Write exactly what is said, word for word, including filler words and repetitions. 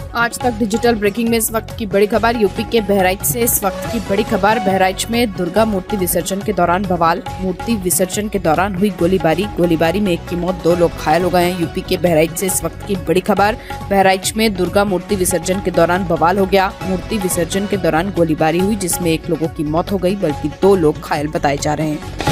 आज तक digital breaking में इस वक्त की बड़ी खबर यूपी के बहराइच से। इस वक्त की बड़ी खबर बहराइच में दुर्गा मूर्ति विसर्जन के दौरान बवाल। मूर्ति विसर्जन के दौरान हुई गोलीबारी। गोलीबारी में एक की मौत, दो लोग घायल हो गए हैं। यूपी के बहराइच से इस वक्त की बड़ी खबर। बहराइच में दुर्गा मूर्ति विसर्जन के दौरान बवाल हो गया। मूर्ति विसर्जन के दौरान गोलीबारी हुई जिसमें एक लोगों की मौत हो गई, बल्कि दो लोग घायल बताए जा रहे हैं।